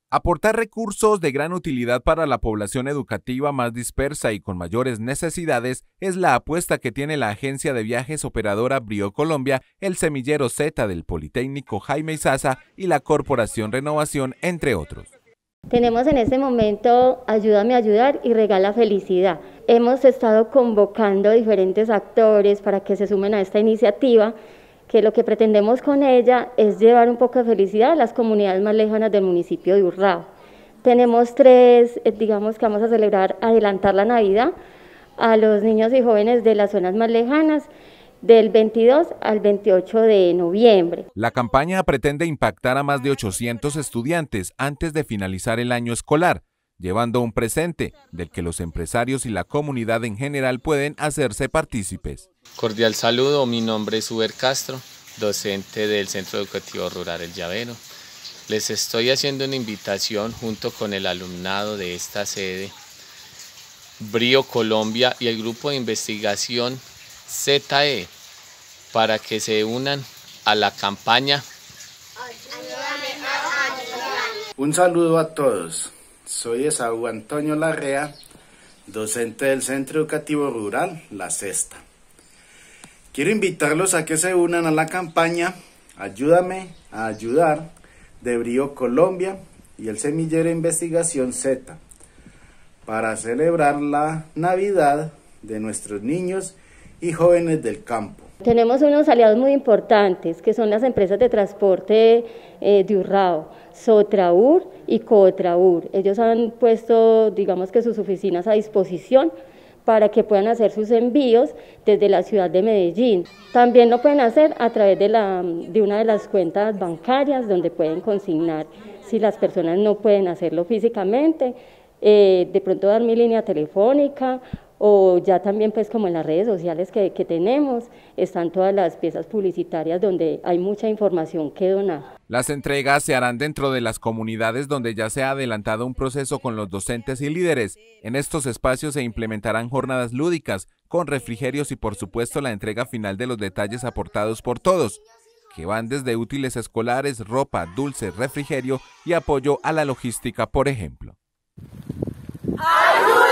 Aportar recursos de gran utilidad para la población educativa más dispersa y con mayores necesidades es la apuesta que tiene la agencia de viajes operadora Brío Colombia, el Semillero Z del Politécnico Jaime Izaza y la Corporación Renovación, entre otros. Tenemos en este momento Ayúdame a Ayudar y Regala Felicidad. Hemos estado convocando diferentes actores para que se sumen a esta iniciativa, que lo que pretendemos con ella es llevar un poco de felicidad a las comunidades más lejanas del municipio de Urrao. Tenemos tres, digamos que vamos a celebrar, adelantar la Navidad a los niños y jóvenes de las zonas más lejanas, del 22 al 28 de noviembre. La campaña pretende impactar a más de 800 estudiantes antes de finalizar el año escolar, llevando un presente del que los empresarios y la comunidad en general pueden hacerse partícipes. Cordial saludo, mi nombre es Uber Castro, docente del Centro Educativo Rural El Llavero. Les estoy haciendo una invitación junto con el alumnado de esta sede, Brío Colombia y el grupo de investigación ZE, para que se unan a la campaña. Un saludo a todos. Soy Esaú Antonio Larrea, docente del Centro Educativo Rural La Cesta. Quiero invitarlos a que se unan a la campaña Ayúdame a Ayudar de Brío Colombia y el Semillero de Investigación Z para celebrar la Navidad de nuestros niños y jóvenes del campo. Tenemos unos aliados muy importantes que son las empresas de transporte de Urrao, Sotraur y Cotraur. Ellos han puesto, digamos que sus oficinas a disposición para que puedan hacer sus envíos desde la ciudad de Medellín. También lo pueden hacer a través de una de las cuentas bancarias donde pueden consignar si las personas no pueden hacerlo físicamente, de pronto dar mi línea telefónica o ya también pues como en las redes sociales que tenemos, están todas las piezas publicitarias donde hay mucha información que donar. Las entregas se harán dentro de las comunidades donde ya se ha adelantado un proceso con los docentes y líderes. En estos espacios se implementarán jornadas lúdicas, con refrigerios y por supuesto la entrega final de los detalles aportados por todos, que van desde útiles escolares, ropa, dulces, refrigerio y apoyo a la logística, por ejemplo. ¡Ayuda!